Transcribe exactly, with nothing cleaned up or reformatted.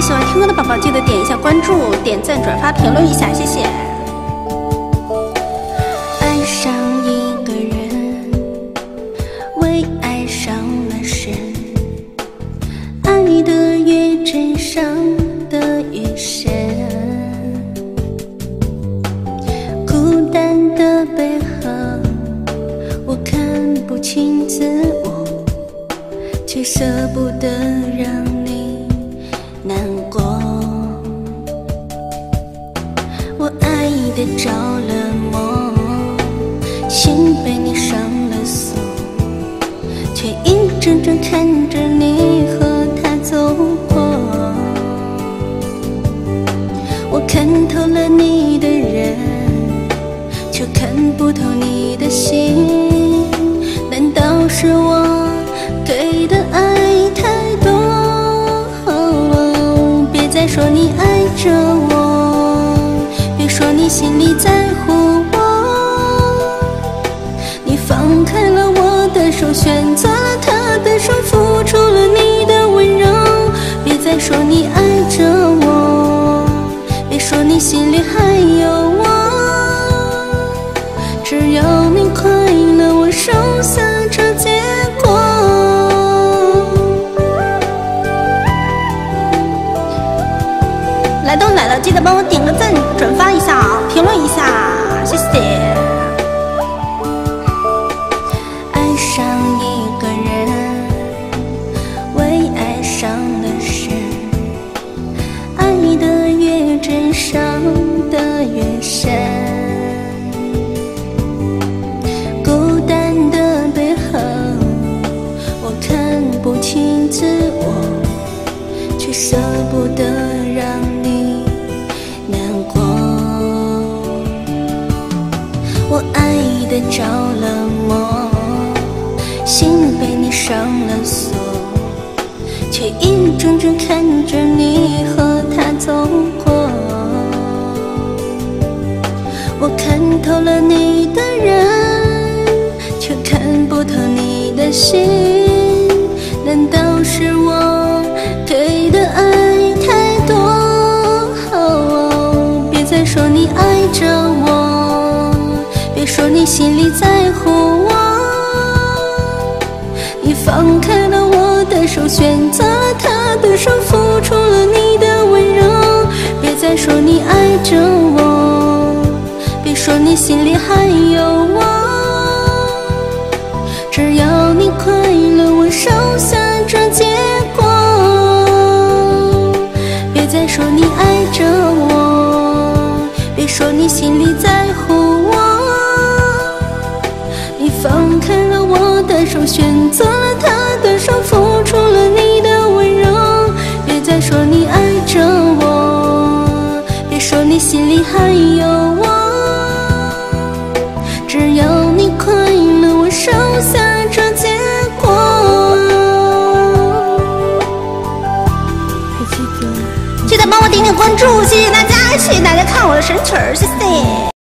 喜欢听歌的宝宝记得点一下关注、点赞、转发、评论一下，谢谢。爱上一个人，为爱上了神，爱得越真，伤得越深。孤单的背后，我看不清自我，却舍不得让你难过。我爱的着了魔，心被你上了锁，却眼睁睁看着你和他走过。我看透了你的人，却看不透你的心。难道是我给的爱太多？哦，别再说你爱着我，别说你心里在乎我。你放开了我的手，选择了他的手，付出了你的温柔。别再说你爱着我，别说你心里还有我。只要你快乐，我收下这结果。来都来了，记得帮我点个赞、转发一下、评论一下，谢谢。爱上一个人，为爱上了神，爱得越真，伤得越深。孤单的背后，我看不清自我，却舍不得让你难过。我爱的着了魔，心被你上了锁，却眼睁睁看着你和他走过。我看透了你的人，却看不透你的心。难道是我给的爱太多？哦，别再说你爱着我，别说你心里在乎我。你放开了我的手，选择了他的手，付出了你的温柔。别再说你爱着我，别说你心里还有我。只要你快乐，我收下这结果。别再说你爱着我，别说你心里在乎我。你放开了我的手，选择了他的手，付出了你的温柔。别再说你爱着我，别说你心里还有我。只要你快乐，我收下这结果。记得帮我点点关注，谢谢大家，谢谢大家看我的神曲儿，谢谢。